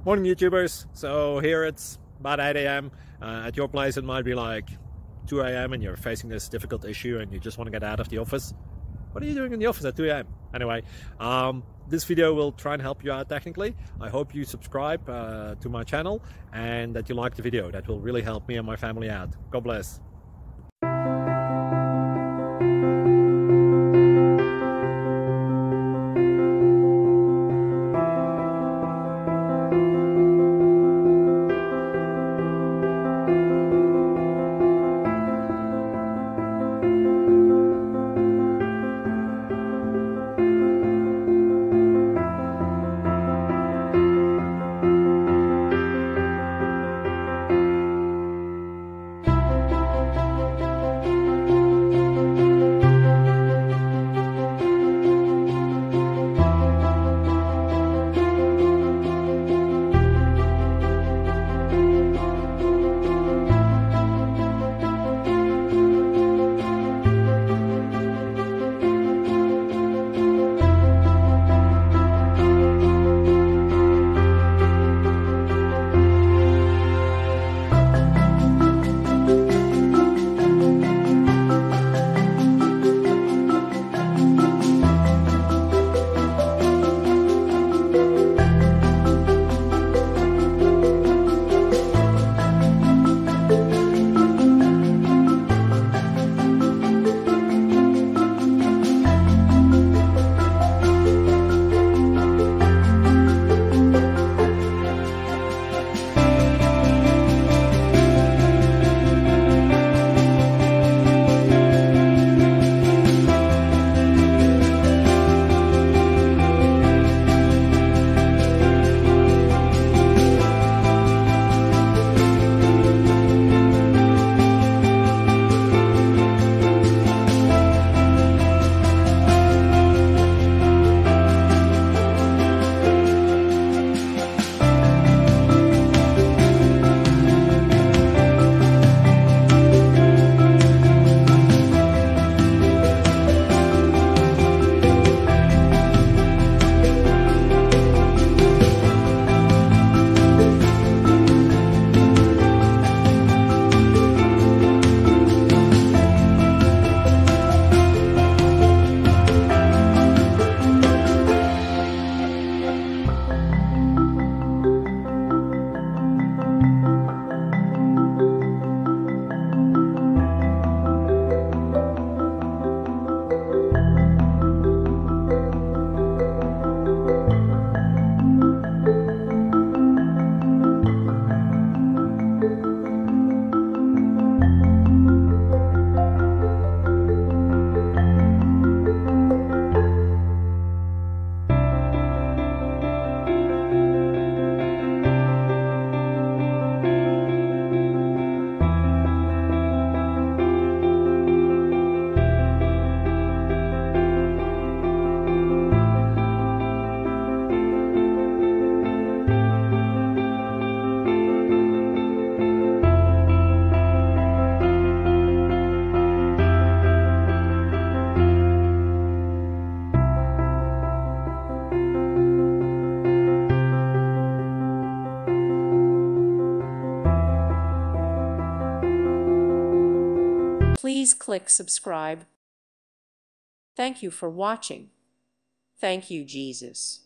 Morning YouTubers. So here it's about 8 a.m. At your place it might be like 2 a.m. and you're facing this difficult issue and you just want to get out of the office. What are you doing in the office at 2 a.m.? Anyway, this video will try and help you out technically. I hope you subscribe to my channel and that you like the video. That will really help me and my family out. God bless. Please click subscribe. Thank you for watching. Thank you, Jesus.